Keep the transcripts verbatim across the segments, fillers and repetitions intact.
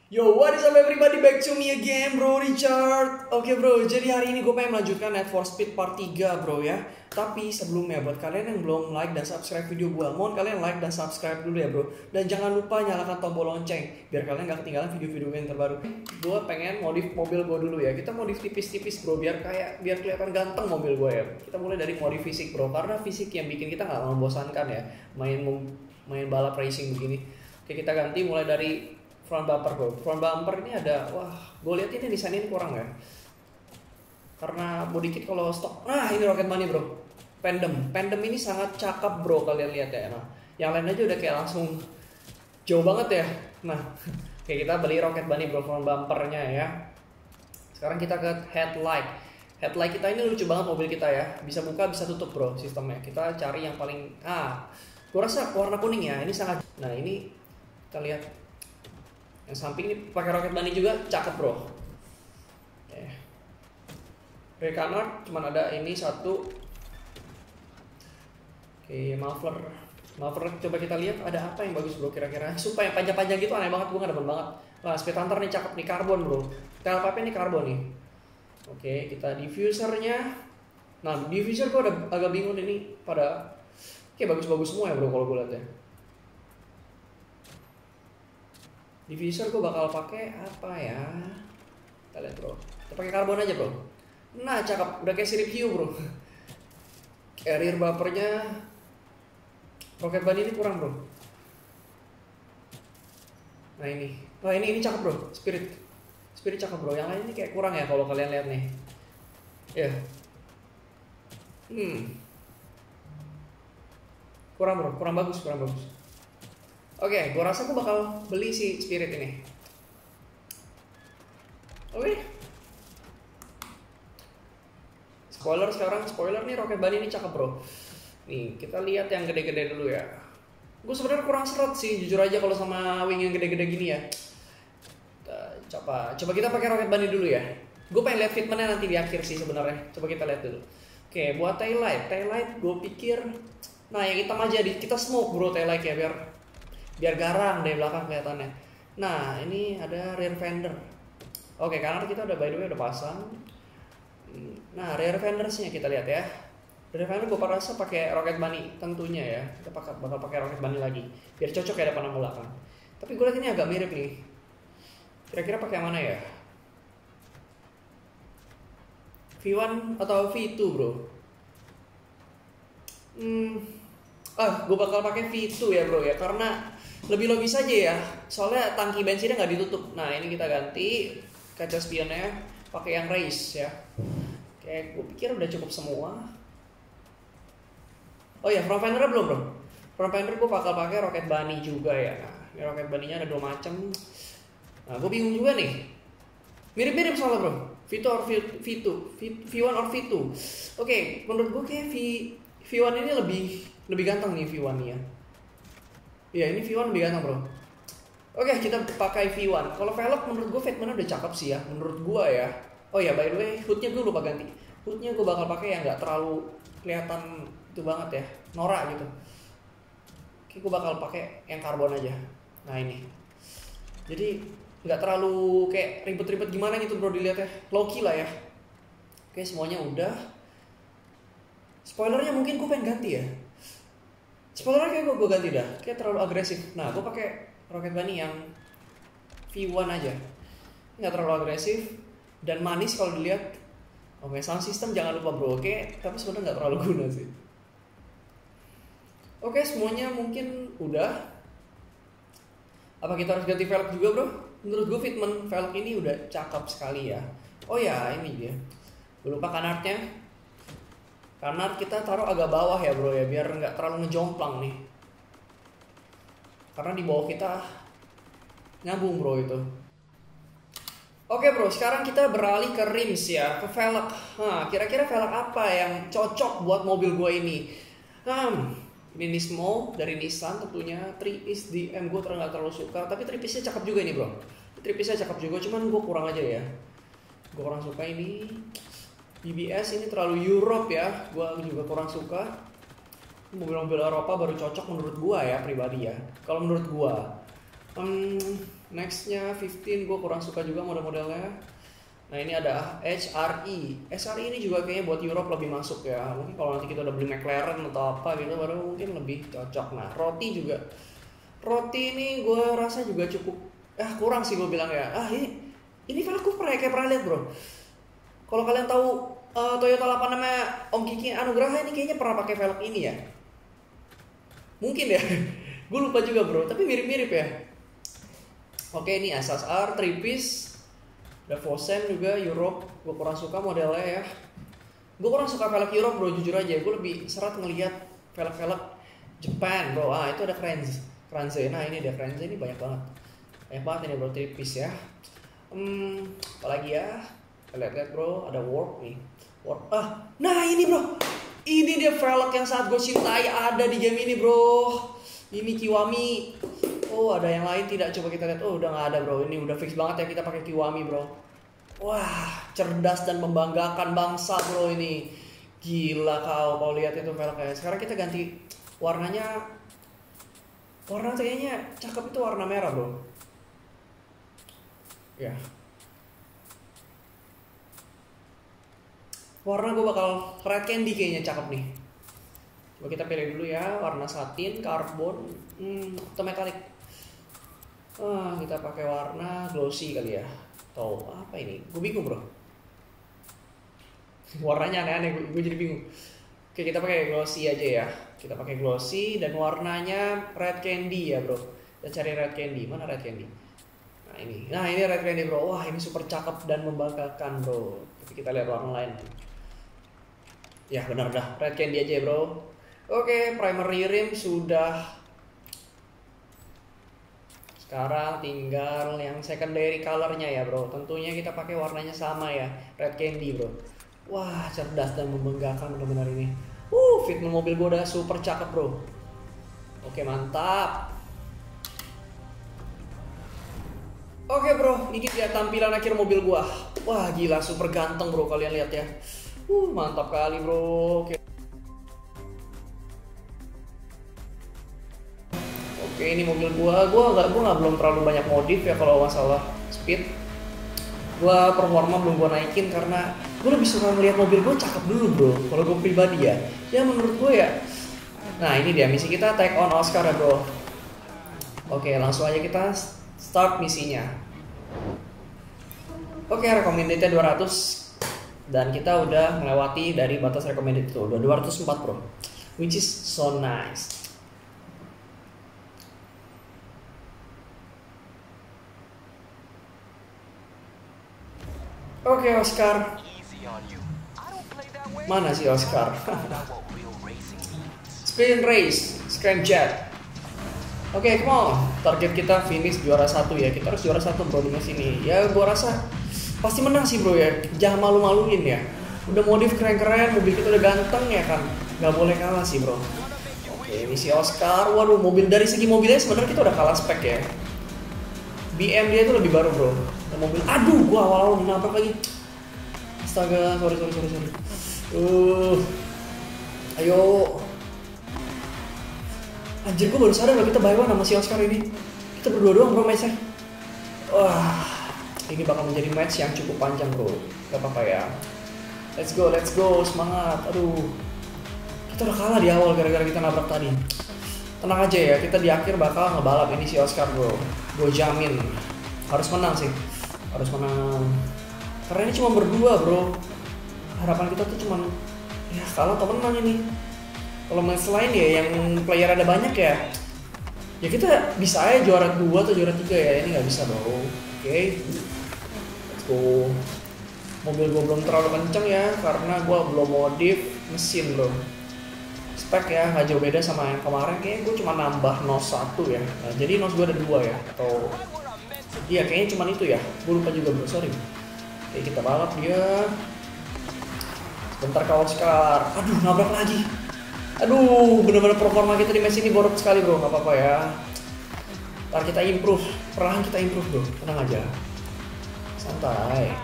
Yo, what is up everybody, back to me again bro, Richard. Oke okay, bro, jadi hari ini gue pengen melanjutkan Need for Speed part tiga bro ya. Tapi sebelumnya buat kalian yang belum like dan subscribe video gue, mohon kalian like dan subscribe dulu ya bro. Dan jangan lupa nyalakan tombol lonceng biar kalian gak ketinggalan video-video gue yang terbaru. Gue pengen modif mobil gue dulu ya. Kita modif tipis-tipis bro, biar kayak biar kelihatan ganteng mobil gue ya. Kita mulai dari modif fisik bro, karena fisik yang bikin kita gak membosankan ya. Main main balap racing begini. Oke, kita ganti mulai dari front bumper bro. Front bumper ini ada, wah, gue lihat ini desainnya kurang ya. Karena body kit kalau stok, nah ini Rocket Bunny bro. Pendem, pendem ini sangat cakep bro, kalian lihat ya. Nah, yang lain aja udah kayak langsung jauh banget ya. Nah, kayak kita beli Rocket Bunny bro, front bumpernya ya. Sekarang kita ke headlight. Headlight kita ini lucu banget mobil kita ya. Bisa buka, bisa tutup bro sistemnya. Kita cari yang paling, ah, gue rasa warna kuning ya. Ini sangat, nah ini kita lihat. Yang samping ini pakai Rocket Bunny juga, cakep bro. Oke. Rear canard cuman ada ini satu. Oke, muffler. Muffler coba kita lihat ada apa yang bagus bro kira-kira. Supaya panjang-panjang gitu aneh banget, gue gak demen banget. Nah, speed hunter nih cakep nih, karbon bro. Tailpipe nih karbon nih. Oke, kita diffusernya. Nah, diffuser gue udah agak bingung ini pada. Oke, bagus-bagus semua ya bro kalau gue lihat ya. Diffuser gue bakal pakai apa ya? Kita lihat bro. Kita pakai karbon aja bro. Nah cakep, udah kayak sirip hiu bro. Carrier bumpernya Rocket Bunny ini kurang bro. Nah ini, oh ini ini cakep bro. Spirit, Spirit cakep bro. Yang lain ini kayak kurang ya kalau kalian lihat nih. Ya. Yeah. Hmm. Kurang bro, kurang bagus, kurang bagus. Oke, okay, gue rasa gue bakal beli si Spirit ini. Oke. Okay. Spoiler sekarang, spoiler nih Rocket Bunny ini cakep bro. Nih, kita lihat yang gede-gede dulu ya. Gue sebenarnya kurang seret sih, jujur aja kalau sama wing yang gede-gede gini ya. Coba, coba kita pakai Rocket Bunny dulu ya. Gue pengen lihat fitmentnya nanti di akhir sih sebenarnya. Coba kita lihat dulu. Oke, okay, buat tail light, tail light gue pikir, nah yang hitam aja di kita smoke bro tail light ya biar biar garang dari belakang kelihatannya. Nah ini ada rear fender. Oke, karena kita udah by the way udah pasang. Nah rear fendersnya kita lihat ya. Rear fender gue rasa pakai Rocket Bunny tentunya ya. Kita bakal bakal pakai Rocket Bunny lagi biar cocok ya depan sama belakang. Tapi gue lihat ini agak mirip nih. Kira-kira pakai mana ya? V one atau V two bro? Hmm, ah gue bakal pakai V two ya bro ya, karena lebih logis aja ya, soalnya tangki bensinnya nggak ditutup. Nah ini kita ganti kaca spionnya pakai yang race ya. Oke, gue pikir udah cukup semua. Oh ya, front fender belum bro. Front fender gue bakal pakai Rocket Bunny juga ya. Nah, ini Rocket Bunny-nya ada dua macam. Nah, gue bingung juga nih. Mirip-mirip soalnya bro. V two or V two, V one or V two. Oke, menurut gue kayak V V one ini lebih lebih ganteng nih V one-nya. Ya ini V one lebih ganteng bro. Oke, kita pakai V one. Kalau velg menurut gue fitmentnya udah cakep sih ya, menurut gue ya. Oh ya, by the way, hoodnya gue lupa ganti. Hoodnya gue bakal pakai yang nggak terlalu kelihatan itu banget ya, norak gitu. Oke, gue bakal pakai yang karbon aja. Nah ini. Jadi nggak terlalu kayak ribet-ribet gimana gitu bro dilihat ya. Low key lah ya. Oke, semuanya udah. Spoilernya mungkin gue pengen ganti ya. Spoilernya kayak gue, gue ganti dah, kayak terlalu agresif. Nah, gue pakai Rocket Bunny yang V one aja, nggak terlalu agresif dan manis kalau dilihat. Oke, sound system jangan lupa bro. Oke, tapi sebenarnya nggak terlalu guna sih. Oke, semuanya mungkin udah. Apa kita harus ganti velg juga bro? Menurut gue fitment velg ini udah cakep sekali ya. Oh ya, ini dia. Gue lupa canardnya. Karena kita taruh agak bawah ya bro ya, biar nggak terlalu ngejomplang nih. Karena di bawah kita nyambung bro itu. Oke bro, sekarang kita beralih ke rims ya, ke velg. Nah, kira-kira velg apa yang cocok buat mobil gue ini? Hmm, ini Nismo dari Nissan tentunya, three piece D M gue terlalu nggak terlalu suka, tapi three piece-nya cakep juga ini bro. three piece-nya cakep juga, cuman gue kurang aja ya. Gue kurang suka ini. B B S ini terlalu Europe ya, gue juga kurang suka. Mobil-mobil Eropa baru cocok menurut gue ya pribadi ya. Kalau menurut gue, hmm, Nextnya fifteen, gue kurang suka juga model-modelnya. Nah ini ada H R E. H R E ini juga kayaknya buat Europe lebih masuk ya. Mungkin kalau nanti kita udah beli McLaren atau apa gitu baru mungkin lebih cocok. Nah roti juga, roti ini gue rasa juga cukup, ah kurang sih gue bilang ya. Ah ini ini velg gue pernah kayak pernah lihat bro. Kalau kalian tahu uh, Toyota delapan namanya Om Kiki Anugraha ini kayaknya pernah pakai velg ini ya. Mungkin ya. Gue lupa juga bro. Tapi mirip-mirip ya. Oke ini S S R three piece. Ada Vosen juga Europe. Gue kurang suka modelnya ya. Gue kurang suka velg Europe bro, jujur aja. Gue lebih serat ngelihat velg-velg Japan bro. Ah itu ada Kranze. Kranze. Nah ini ada Kranze, ini banyak banget. Banyak banget ini bro, three piece ya. Hmm, apalagi ya? Lihat-lihat bro, ada Warp nih. Warp. Ah, nah ini bro. Ini dia velg yang sangat gue cintai ada di game ini bro. Ini Kiwami. Oh ada yang lain tidak? Coba kita lihat. Oh udah nggak ada bro. Ini udah fix banget ya kita pakai Kiwami bro. Wah cerdas dan membanggakan bangsa bro ini. Gila kau kalau lihat itu velgnya. Sekarang kita ganti warnanya. Warna kayaknya cakep itu warna merah bro. Ya. Warna gue bakal red candy kayaknya cakep nih. Coba kita pilih dulu ya. Warna satin, karbon, hmm, atau metalik. Ah, kita pakai warna glossy kali ya. Atau apa ini? Gue bingung bro. Warnanya aneh-aneh, gue jadi bingung. Oke kita pakai glossy aja ya. Kita pakai glossy dan warnanya red candy ya bro. Kita cari red candy. Mana red candy? Nah ini. Nah ini red candy bro. Wah ini super cakep dan membanggakan bro. Tapi kita lihat warna lain. Ya benar dah. Red candy aja ya bro. Oke primary rim sudah. Sekarang tinggal yang secondary colornya ya bro. Tentunya kita pakai warnanya sama ya, red candy bro. Wah cerdas dan membanggakan benar-benar ini. Uh fitment mobil gue udah super cakep bro. Oke mantap. Oke bro, ini dia tampilan akhir mobil gua. Wah gila super ganteng bro, kalian lihat ya. Uh mantap kali bro. Oke. Oke ini mobil gua, gua nggak, gua nggak belum terlalu banyak modif ya kalau masalah speed. Gua performa belum gua naikin karena gua lebih suka melihat mobil gua cakep dulu bro. Kalau gua pribadi ya, ya menurut gua ya. Nah ini dia misi kita, take on Oscar ya bro. Oke langsung aja kita start misinya. Oke recommendednya dua ratus dan kita udah melewati dari batas recommended itu udah dua ratus empat bro, which is so nice. Oke okay, Oscar. Mana sih Oscar? Sprint race, scramjet. Oke, okay, come on. Target kita finish juara satu ya. Kita harus juara satu bro di sini. Ya, gua rasa pasti menang sih bro ya. Jangan malu-maluin ya. Udah modif keren-keren, mobil kita udah ganteng ya kan. Gak boleh kalah sih bro. Oke, okay, ini si Oscar. Waduh, mobil dari segi mobilnya sebenarnya kita udah kalah spek ya. B M dia itu lebih baru bro. Mobil, aduh gua awal-awal dinabrak lagi. Astaga, sorry sorry sorry sorry. Uh, ayo. Anjir gua baru sadar kalau kita by one sama si Oscar ini. Kita berdua doang bro matchnya. Wah, ini bakal menjadi match yang cukup panjang bro. Gak apa-apa ya. Let's go, let's go, semangat. Aduh, kita udah kalah di awal gara-gara kita nabrak tadi. Tenang aja ya, kita di akhir bakal ngebalap ini si Oscar bro. Gue jamin harus menang sih. Harus menang karena ini cuma berdua bro. Harapan kita tuh cuma ya kalah atau menang ini. Kalau match lain ya yang player ada banyak ya, ya kita bisa aja juara dua atau juara tiga ya. Ini nggak bisa bro. Oke, okay. Let's go. Mobil gue belum terlalu kenceng ya karena gue belum modif mesin bro. Spek ya nggak jauh beda sama yang kemarin. Kayaknya gue cuma nambah nos satu ya. Nah, jadi nos gue ada dua ya atau iya kayaknya cuma itu ya, gue lupa juga bro, sorry. Oke kita balap dia. Bentar ke Oscar, aduh nabrak lagi. Aduh bener-bener performa kita di match ini borok sekali bro, gak apa-apa ya. Ntar kita improve, perlahan kita improve bro, tenang aja. Santai.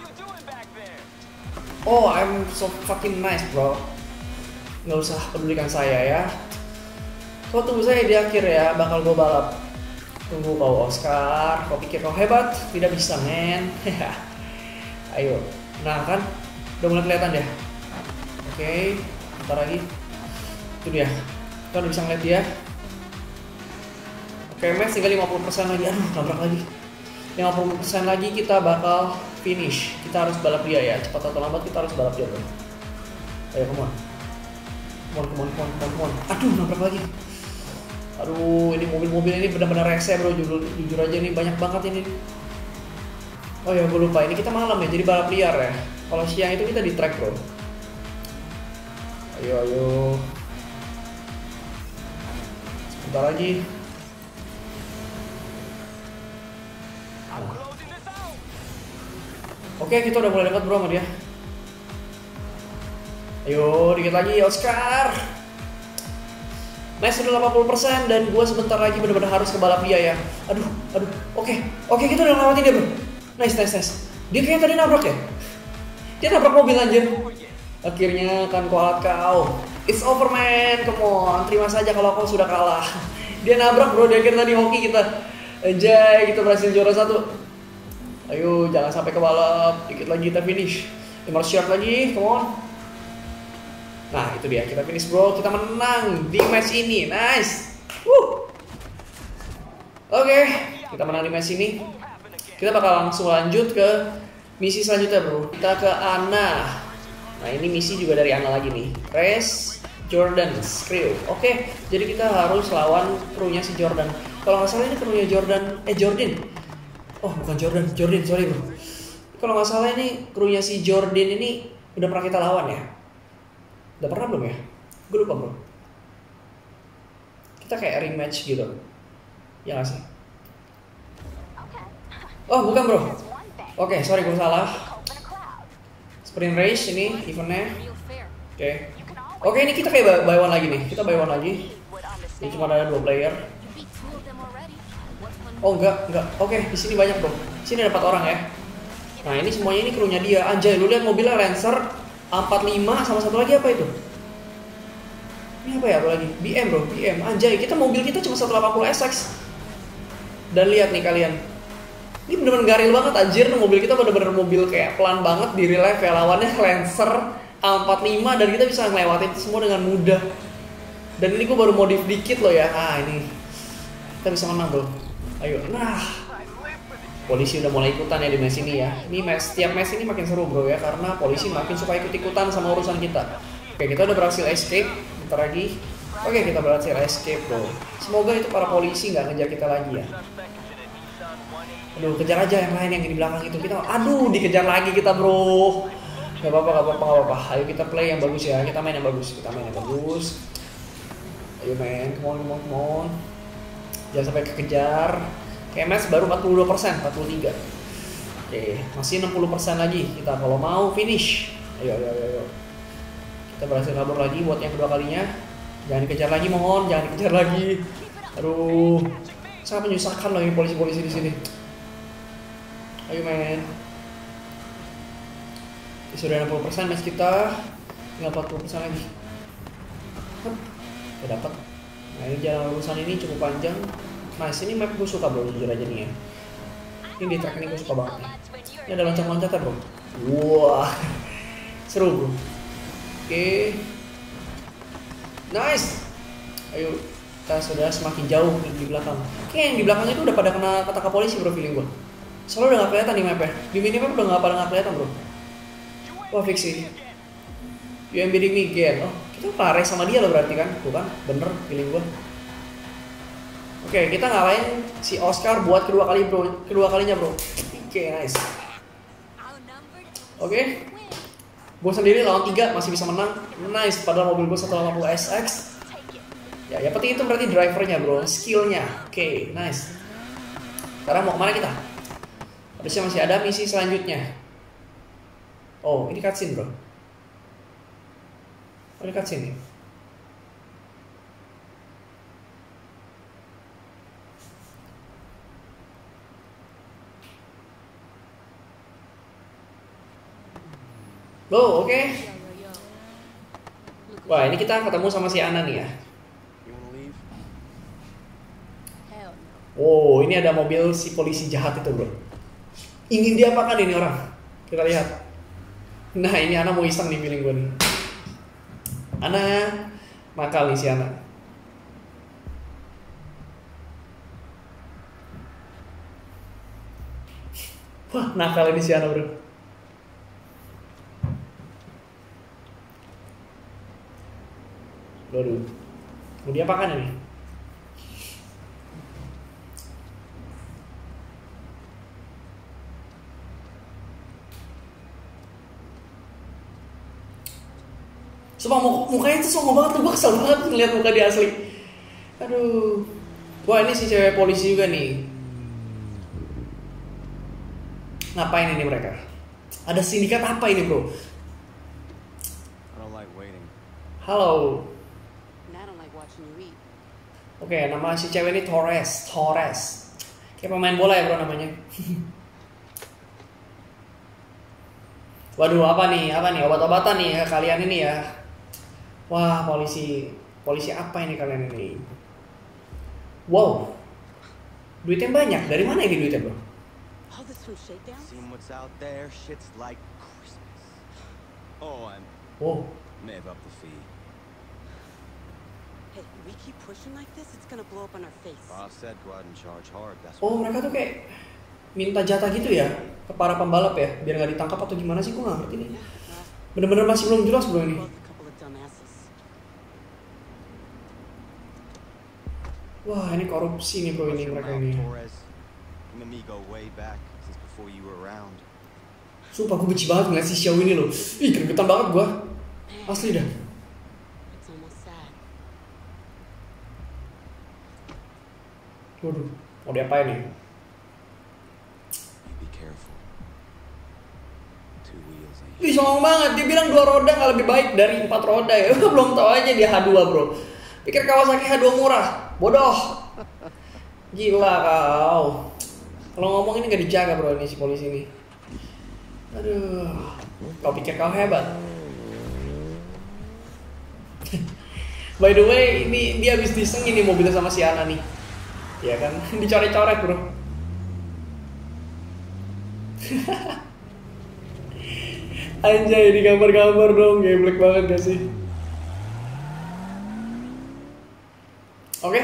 Oh I'm so fucking nice bro. Gak usah pedulikan saya ya. Kau tunggu saya di akhir ya, bakal gue balap. Tunggu kau Oscar, kau pikir kau hebat? Tidak bisa men. Ayo, nah kan, udah mulai kelihatan deh. Oke, bentar lagi. Itu dia, kita udah bisa ngeliat dia. Oke, match tinggal lima puluh persen lagi. Aduh, nabrak lagi. lima puluh persen lagi kita bakal finish. Kita harus balap dia ya, cepat atau lambat kita harus balap dia bro. Ayo, come on. Come on, come on, come on, come on. Aduh, nabrak lagi. Aduh, ini mobil-mobil ini benar-benar rese bro, jujur, jujur aja nih banyak banget ini. Oh ya, gue lupa, ini kita malam ya, jadi balap liar ya. Kalau siang itu kita di track bro. Ayo, ayo. Sebentar lagi. Nah. Oke, kita udah mulai dekat bro sama dia. Ayo, dikit lagi Oscar. Nice, sudah delapan puluh persen dan gue sebentar lagi benar-benar harus ke balap dia ya. Aduh, aduh. Oke, oke kita udah ngelewatin dia bro. Nice, nice, nice. Dia kayaknya tadi nabrak ya. Dia nabrak mobil anjir. Akhirnya kan kualat kau. It's over man, come on. Terima saja kalau kau sudah kalah. Dia nabrak bro, dia kira tadi hoki kita. Anjay, kita berhasil juara satu. Ayo, jangan sampai ke balap. Dikit lagi kita finish. lima ratus yard lagi, come on. Nah itu dia, kita finish bro, kita menang di match ini, nice. Woo. Oke, okay, kita menang di match ini. Kita bakal langsung lanjut ke misi selanjutnya bro. Kita ke Anna. Nah ini misi juga dari Anna lagi nih. Race Jordan's crew. Oke, okay, jadi kita harus lawan krunya si Jordan. Kalau nggak salah ini krunya Jordan, eh Jordan. Oh bukan Jordan, Jordan sorry bro. Kalau nggak salah ini krunya si Jordan ini udah pernah kita lawan ya. Udah pernah belum ya? Gue lupa bro. Kita kayak rematch gitu. Ya gak sih? Oh bukan bro. Oke okay, sorry gue salah. Sprint race ini eventnya. Oke okay. Oke okay, ini kita kayak buy one lagi nih. Kita buy one lagi. Ini cuma ada dua player. Oh enggak, enggak. Oke okay, di sini banyak bro. Sini ada empat orang ya. Nah ini semuanya ini krunya dia. Anjay lu lihat mobilnya Lancer empat puluh lima sama satu lagi apa itu? Ini apa ya? Apa lagi? B M bro, B M. Anjay, kita mobil kita cuma seratus delapan puluh S X. Dan lihat nih kalian. Ini bener-bener garil banget anjir, mobil kita bener-bener mobil kayak pelan banget di real life ya. Lawannya Lancer empat puluh lima dan kita bisa ngelewatin itu semua dengan mudah. Dan ini gue baru modif dikit loh ya. Ah, ini. Kita bisa menang, bro. Ayo. Nah. Polisi udah mulai ikutan ya di match ini ya. Ini match, setiap match ini makin seru bro ya, karena polisi makin suka ikut-ikutan sama urusan kita. Oke, kita udah berhasil escape. Bentar lagi. Oke, kita berhasil escape bro. Semoga itu para polisi nggak ngejar kita lagi ya. Aduh, kejar aja yang lain yang di belakang itu. Kita, aduh, dikejar lagi kita bro. Gak apa-apa, gak apa-apa, gak apa-apa. Ayo kita play yang bagus ya. Kita main yang bagus. Kita main yang bagus. Ayo main, come on, come on, come on. Jangan sampai kekejar. K M S baru empat puluh dua persen, empat puluh tiga. Oke, masih enam puluh persen lagi kita kalau mau finish. Ayo, ayo, ayo, ayo. Kita berhasil kabur lagi buat yang kedua kalinya. Jangan dikejar lagi, mohon, jangan dikejar lagi. Aduh, sangat menyusahkan loh ini polisi-polisi di sini. Ayo men. Sudah enam puluh persen match kita, tinggal empat puluh persen lagi. Kita dapat. Nah ini jalan urusan ini cukup panjang. Nah sini map gue suka bro, jujur aja nih ya. Ini di track ini gue suka banget nih. Ini ada loncat-loncatan bro. Wah, seru bro. Oke, nice. Ayo, kita sudah semakin jauh di belakang. Oke, yang di belakang itu udah pada kena kata polisi bro, feeling gue. Soalnya udah gak kelihatan di mapnya. Di minimap udah gak pada gak kelihatan bro. Wah fix sih. You am bidding me again. Oh, kita pernah race sama dia loh berarti kan? Bukan? Bener feeling gue. Oke, kita ngalahin si Oscar buat kedua kali bro, kedua kalinya bro. Oke, nice. Oke, gue sendiri lawan tiga masih bisa menang, nice. Padahal mobil gue seratus delapan puluh S X. Ya, yang penting itu berarti drivernya bro, skillnya. Oke, nice. Sekarang mau kemana kita? Harusnya masih ada misi selanjutnya. Oh, ini cutscene bro. Oh, ini cutscene nih. Loh, oke. Okay. Wah, ini kita ketemu sama si Anna nih ya. Wow, ini ada mobil si polisi jahat itu bro. Ingin diapakan ini orang? Kita lihat. Nah ini Ana mau iseng nih feeling gue nih. Ana nakal nih si Ana. Wah nakal ini si Ana bro. Waduh, mau diapakan ini? Sumpah mukanya tuh songong banget tuh, gue kesel banget ngeliat muka dia asli. Aduh. Wah ini si cewek polisi juga nih. Ngapain ini mereka? Ada sindikat apa ini bro? Halo. Oke, okay, nama si cewek ini Torres, Torres. Kayak pemain bola ya bro namanya. Waduh, apa nih? Apa nih? Obat-obatan nih ya kalian ini ya. Wah, polisi. Polisi apa ini kalian ini? Wow. Duitnya banyak. Dari mana ini duitnya, bro? Oh. Oh, mereka tuh kayak minta jatah gitu ya ke para pembalap ya, biar nggak ditangkap atau gimana sih? Gue nggak ngerti nih. Bener-bener masih belum jelas bro ini. Wah, ini korupsi nih bro ini mereka ini. Sumpah gue benci banget ngeliat si Xiao ini loh. Ih, gregetan banget gue. Asli dah. Waduh, mau diapain nih? Ih, songong banget. Dia bilang dua roda nggak lebih baik dari empat roda ya. Belum tahu aja dia H dua bro. Pikir Kawasaki H dua murah. Bodoh. Gila kau. Kalau ngomong ini nggak dijaga bro ini si polisi ini. Aduh. Kau pikir kau hebat? By the way, ini dia habis diseng ini mobilnya sama si Ana nih. Ya kan, dicoret-coret bro. Anjay, di gambar-gambar dong, geblek banget gak sih? Oke. Okay.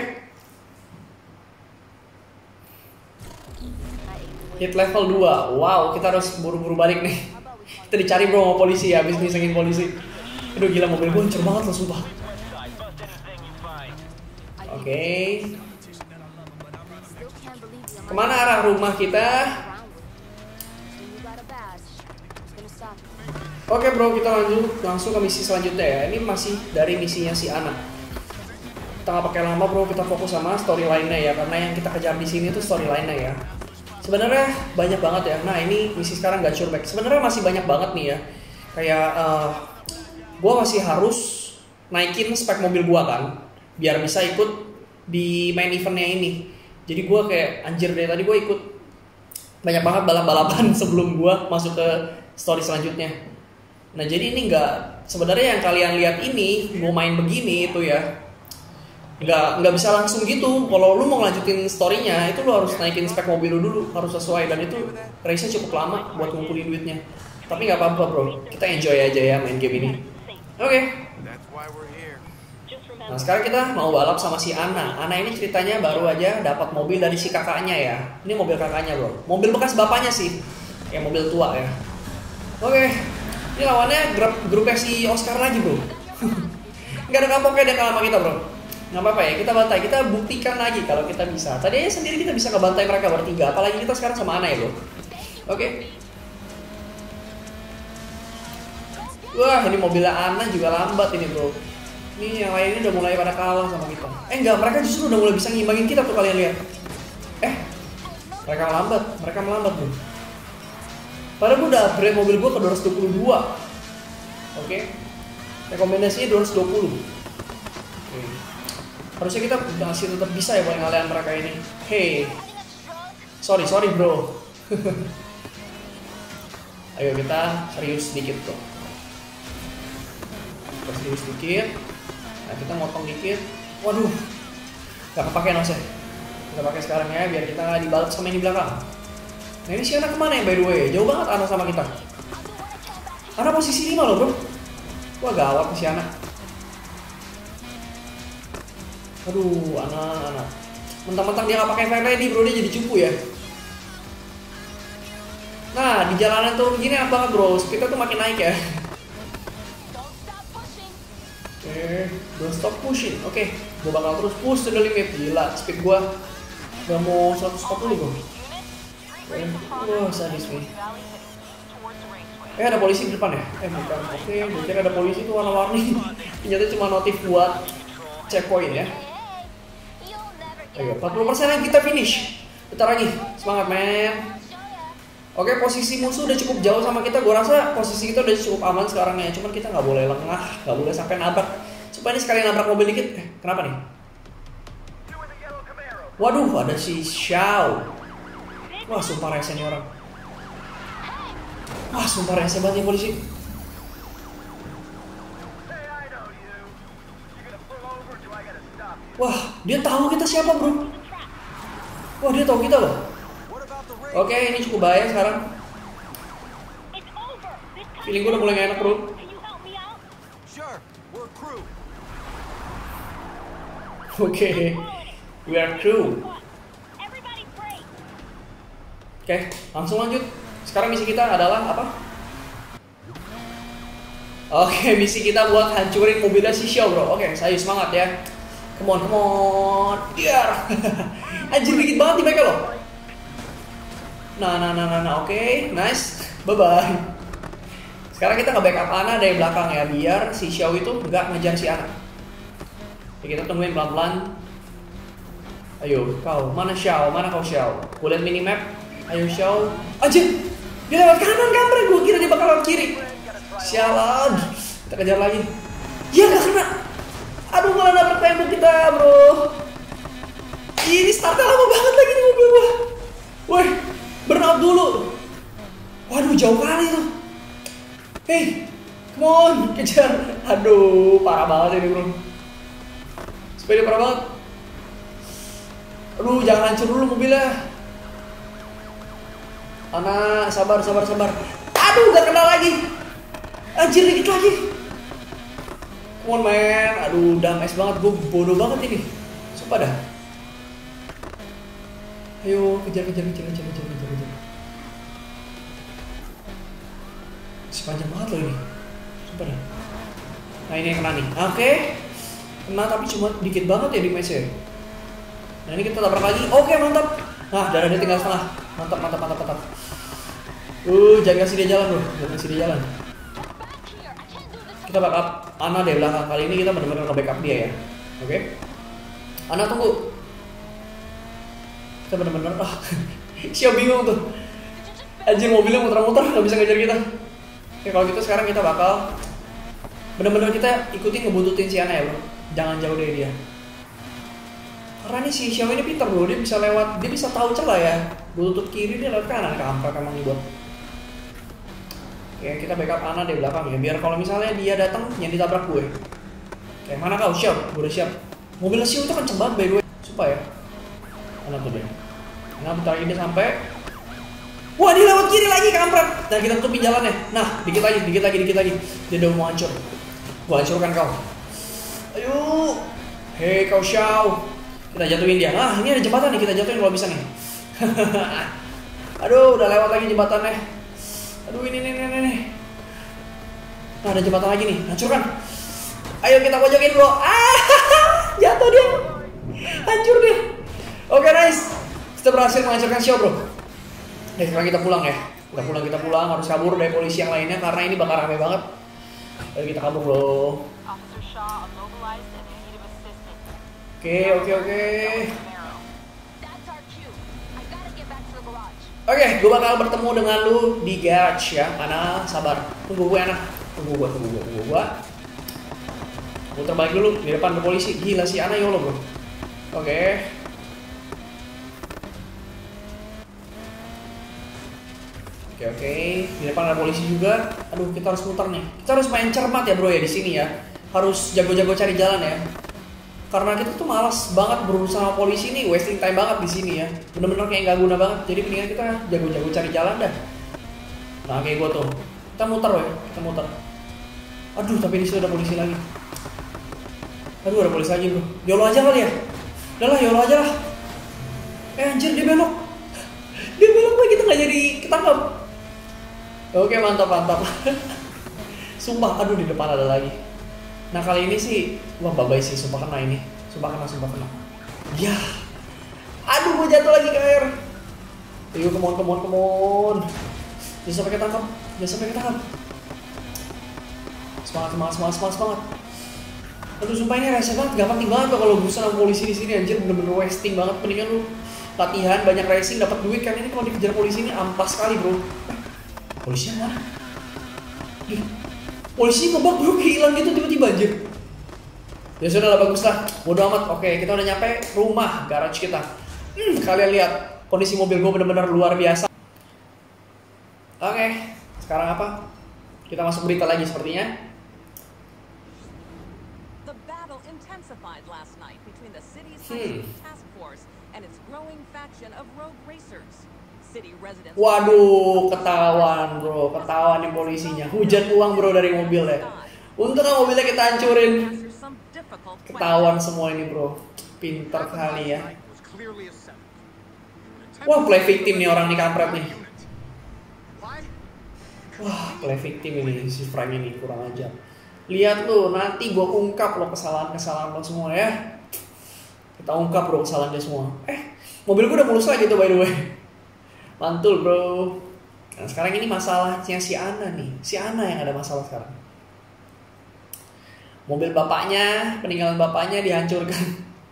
Hit level dua. Wow, kita harus buru-buru balik nih. Kita dicari bro sama polisi ya, habis nisengin polisi. Aduh gila, mobil gue hancur banget loh sumpah. Oke. Okay. Kemana arah rumah kita? Oke okay bro, kita lanjut langsung ke misi selanjutnya ya. Ini masih dari misinya si Ana. Kita nggak pakai lama bro, kita fokus sama storyline-nya ya, karena yang kita kejar di sini tuh storyline-nya ya. Sebenarnya banyak banget ya. Nah ini misi sekarang gak back. Sebenarnya masih banyak banget nih ya. Kayak uh, gue masih harus naikin spek mobil gue kan, biar bisa ikut di main eventnya ini. Jadi gue kayak anjir dari tadi gue ikut banyak banget balap-balapan sebelum gue masuk ke story selanjutnya. Nah jadi ini nggak, sebenarnya yang kalian lihat ini mau main begini itu ya nggak nggak bisa langsung gitu. Kalau lu mau lanjutin storynya itu lu harus naikin spek mobil lu dulu, harus sesuai, dan itu race-nya cukup lama buat ngumpulin duitnya. Tapi nggak apa-apa bro, kita enjoy aja ya main game ini. Oke. Okay. Nah sekarang kita mau balap sama si Ana. Ana ini ceritanya baru aja dapat mobil dari si kakaknya ya. Ini mobil kakaknya bro, mobil bekas bapaknya sih, kayak mobil tua ya. Oke, okay. Ini lawannya grup grupnya si Oscar lagi bro. Gak ada kapoknya dia kalah sama kita bro. Nggak apa-apa ya, kita bantai, kita buktikan lagi kalau kita bisa. Tadi aja sendiri kita bisa ngebantai mereka bertiga, apalagi kita sekarang sama Ana ya bro. Oke. Okay. Wah ini mobilnya Ana juga lambat ini bro. Ini yang lainnya udah mulai pada kalah sama kita. Eh enggak, mereka justru udah mulai bisa ngimbangin kita tuh, kalian lihat. Eh, mereka melambat, mereka melambat bro. Padahal gue udah upgrade mobil gue ke dua ratus dua puluh dua. Oke okay. Rekomendasinya dua ratus dua puluh. Okay. Harusnya kita masih tetap bisa ya buat ngalahin mereka ini. Hey, sorry, sorry bro. Ayo kita serius sedikit tuh. Kita serius sedikit. Nah kita motong dikit. Waduh, gak kepake nosnya. Kita pakai sekarang ya, biar kita nggak dibalut sama yang di belakang. Nah ini si Ana kemana ya by the way? Jauh banget Ana sama kita. Ana posisi lima loh bro. Wah gawat si Ana. Aduh, Ana, Ana. Mentang-mentang dia nggak pakai fire ready bro, dia jadi cupu ya. Nah di jalanan tuh begini apa banget bro, speednya tuh makin naik ya. Oke, okay, don't stop pushing. Oke, okay, gue bakal terus push to the limit. Gila, speed gue udah mau seratus empat puluh bro. Okay. Wah, sadis nih. Eh ada polisi di depan ya? Eh bukan. Oke, okay, gue kira ada polisi tuh warna-warni. Ternyata cuma notif buat checkpoint ya. Ayo, empat puluh persen yang kita finish. Bentar lagi, semangat men. Oke, posisi musuh udah cukup jauh sama kita. Gue rasa posisi kita udah cukup aman sekarang ya. Cuman kita nggak boleh lengah, nggak boleh sampai nabrak. Supaya ini sekali nabrak mobil dikit. Eh, kenapa nih? Waduh, ada si Xiao. Wah, sumpah rese nih orang. Wah, sumpah rese banget nih polisi. Wah, dia tahu kita siapa bro. Wah, dia tahu kita loh. Oke, ini cukup bahaya sekarang. Feeling gue udah mulai gak enak bro. Oke, we are crew. Oke, langsung lanjut. Sekarang misi kita adalah apa? Oke, misi kita buat hancurin mobilnya si Xiao bro. Oke, saya semangat ya. Come on, come on. Biar. Anjir dikit banget di mereka loh. Nah, nah, nah, nah, nah, oke, okay. Nice, bye-bye. Sekarang kita nge-backup Ana dari belakang ya, biar si Xiao itu nggak ngejar si Ana. Oke, kita tungguin pelan-pelan. Ayo, kau, mana Xiao, mana kau Xiao? Gue liat minimap, ayo Xiao. Anjir, dia lewat kanan kampret, gue kira dia bakal lewat kiri. Sialan, kita kejar lagi. Ya nggak kena. Aduh, malah dapet tembok kita bro. Ini startnya lama banget lagi di mobil gue. Woi, burnout dulu. Waduh, jauh kali tuh. Hey, come on, kejar. Aduh, parah banget ini bro. Sepeda parah banget. Aduh, jangan hancur dulu mobilnya. Ana, sabar, sabar, sabar. Aduh, gak kena lagi. Anjir, dikit lagi. Come on man. Aduh, udah mes banget. Gue bodoh banget ini. Sumpah dah. Ayo, kejar, kejar, kejar, kejar, kejar, kejar, kejar. Sepanjang banget loh ini. Sumpah dah. Nah ini yang kena nih. Oke, okay. Kena tapi cuma dikit banget ya di match-nya. Nah ini kita tabrak lagi. Oke, okay, mantap. Nah, darah dia tinggal setengah. Mantap, mantap, mantap, mantap. Uh, jangan kasih dia jalan bro. Jangan kasih dia jalan. Kita backup Ana deh belakang. Kali ini kita benar-benar nge-backup dia ya. Oke. Okay. Ana tunggu. Kita bener-bener, ah, Xiao bingung tuh. Anjir mobilnya muter-muter, gak bisa ngejar kita. Oke kalau gitu sekarang kita bakal bener-bener kita ikutin ngebuntutin si Ana ya bro. Jangan jauh dari dia. Karena nih si Xiao ini pintar bro, dia bisa lewat, dia bisa tahu celah ya. Buntut kiri dia lewat kanan, kampret emang dibuat. Oke kita backup Ana di belakang ya, biar kalau misalnya dia datang yang ditabrak gue. Oke mana kau Xiao? Gue udah siap. Mobil Xiao itu kenceng banget by the way, supaya Ana tuh deh. Nah bentar lagi dia sampai. Wah dia lewat kiri lagi kampret. Nah kita tutupin jalannya. Nah dikit lagi, dikit lagi, dikit lagi. Dia udah mau hancur. Gua hancurkan kau. Ayo. Hei kau Xiao. Kita jatuhin dia. Nah ini ada jembatan nih, kita jatuhin kalau bisa nih. Aduh udah lewat lagi jembatannya. Aduh ini nih nih nih. Nah ada jembatan lagi nih, hancurkan. Ayo kita pojokin bro. Ah jatuh dia. Hancur dia. Oke okay, nice. Kita berhasil menghancurkan Xiao bro. Oke sekarang kita pulang ya. Kita pulang, kita pulang. Harus kabur dari polisi yang lainnya karena ini bakal rame banget. Ayo kita kabur bro. Oke oke oke. Oke, gue bakal bertemu dengan lu di garage ya. Ana sabar. Tunggu gue Ana. Tunggu gue, tunggu gue, tunggu gue. Muter balik dulu di depan ke polisi. Gila si Ana yolo bro. Oke. Oke oke, di depan ada polisi juga. Aduh, kita harus muter nih. Kita harus main cermat ya bro ya di sini ya. Harus jago-jago cari jalan ya. Karena kita tuh malas banget berurusan sama polisi nih, wasting time banget di sini ya. Bener-bener kayak nggak guna banget. Jadi mendingan kita jago-jago cari jalan dah. Nah kayak gue tuh, kita muter ya, kita muter. Aduh tapi di sini ada polisi lagi. Aduh ada polisi lagi bro. Yolo aja kali ya. Udah lah yolo aja lah. Eh anjir dia belok. Dia belok lagi kita nggak jadi ketangkap. Oke mantap mantap. Sumpah aduh di depan ada lagi. Nah kali ini sih, wah babai sih, sumpah kena ini. Sumpah kena, sumpah kena. Ya, aduh gue jatuh lagi ke air. Ayo, come on, come on, come on. Jangan sampai ketangkap, jangan sampai ketangkap. Semangat, semangat, semangat, semangat, semangat. Aduh sumpah ini rese banget, gak penting banget kalau berusaha sama polisi di sini anjir, bener-bener wasting banget. Mendingan lu latihan, banyak racing, dapat duit kan ini kalau dikejar polisi ini ampas sekali bro. Polisi mana? Ih. Polisi ngebak bro, hilang gitu tiba-tiba anjir. Ya sudah lah, bagus lah. Bodo amat. Oke, kita udah nyampe rumah garage kita. Hmm, kalian lihat kondisi mobil gue bener-bener luar biasa. Oke, sekarang apa? Kita masuk berita lagi sepertinya. The battle intensified last night between the city's Hmm. task force and its growing faction of rogue racers. City residents. Waduh, ketahuan bro, ketahuan nih polisinya. Hujan uang bro dari mobil ya. Untung kan mobilnya kita hancurin. Ketahuan semua ini bro. Pinter kali ya. Wah, play victim nih orang nih, kampret nih. Wah, play victim ini si Frank ini, kurang ajar. Lihat lu, nanti gua ungkap lo kesalahan-kesalahan lo semua ya. Kita ungkap bro kesalahan dia semua. Eh, mobil gua udah mulus lagi tuh by the way. Mantul bro. Nah sekarang ini masalahnya si Ana nih. Si Ana yang ada masalah sekarang. Mobil bapaknya, peninggalan bapaknya dihancurkan.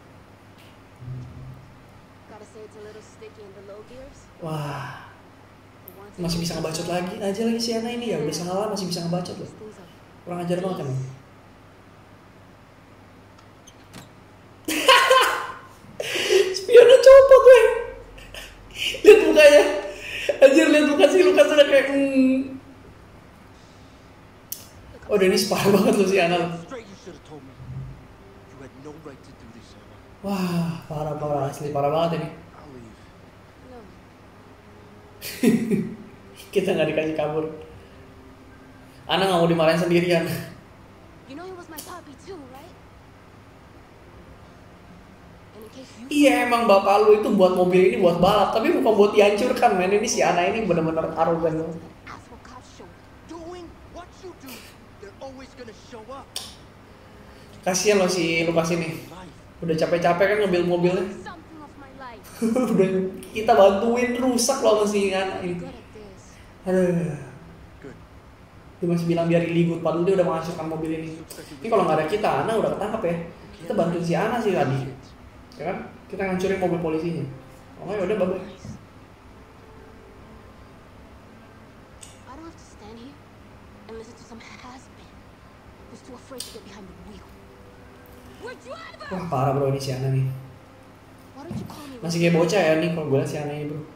Wah. Masih bisa ngebacot lagi aja lagi si Ana ini ya. Udah salah masih bisa ngebacot loh. Kurang ajar banget emang. Spionnya copot weh. Lihat mukanya. Anjir lihat muka si Lukas udah kayak hmm. Oh udah ini separah banget loh si Ana. Wah parah parah asli parah banget ini. Kita nggak dikasih kabur. Ana nggak mau dimarahin sendirian. Iya emang bapak lu itu buat mobil ini buat balap, tapi bukan buat dihancurkan men. Ini si Ana ini benar-benar arogan loh. Kasian loh si Lukas ini. Udah capek-capek kan ngambil mobilnya. Udah kita bantuin rusak loh si Ana ini. Aduh. Dia masih bilang biar iligut, padahal dia udah menghancurkan mobil ini. Ini kalau nggak ada kita, Ana udah ketangkap ya. Kita bantuin si Ana sih tadi. Ya kan? Kita ngancurin mobil polisinya. Oh ya udah bagus. Wah parah bro ini si Ana nih. Masih kayak bocah ya nih kalau gue liat si Ana ini bro.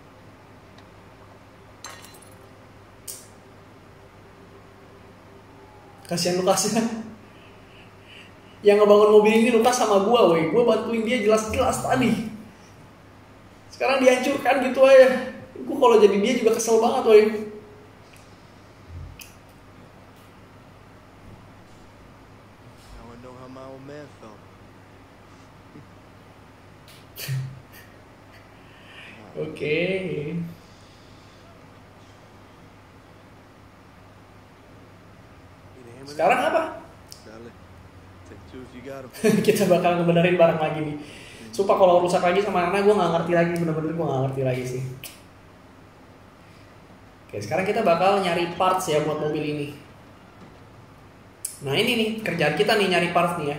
Kasihan Lukasnya. Yang ngebangun mobil ini Lukas sama gue, woi. Gue bantuin dia jelas-jelas tadi. Sekarang dihancurkan gitu aja. Gue kalau jadi dia juga kesel banget, woi. Oke. Sekarang apa? Kita bakal ngebenerin barang lagi nih. Sumpah kalau rusak lagi sama Ana gue gak ngerti lagi, bener-bener gue gak ngerti lagi sih. Oke sekarang kita bakal nyari parts ya buat mobil ini. Nah ini nih kerjaan kita nih, nyari parts nih ya.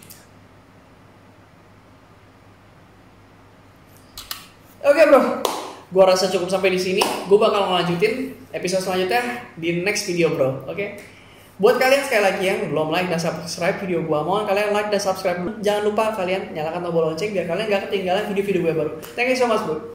Oke bro, gue rasa cukup sampai di sini. Gue bakal ngelanjutin episode selanjutnya di next video bro. Oke. Buat kalian sekali lagi yang belum like dan subscribe video gue, mohon kalian like dan subscribe. Jangan lupa kalian nyalakan tombol lonceng biar kalian gak ketinggalan video-video gue baru. Thank you so much bro.